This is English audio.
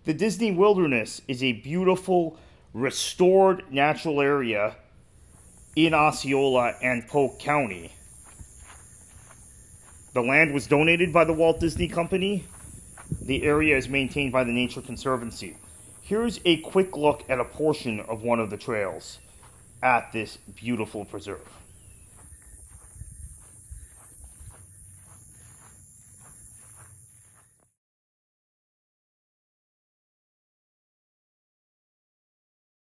The Disney Wilderness is a beautiful, restored natural area in Osceola and Polk County. The land was donated by the Walt Disney Company. The area is maintained by the Nature Conservancy. Here's a quick look at a portion of one of the trails at this beautiful preserve.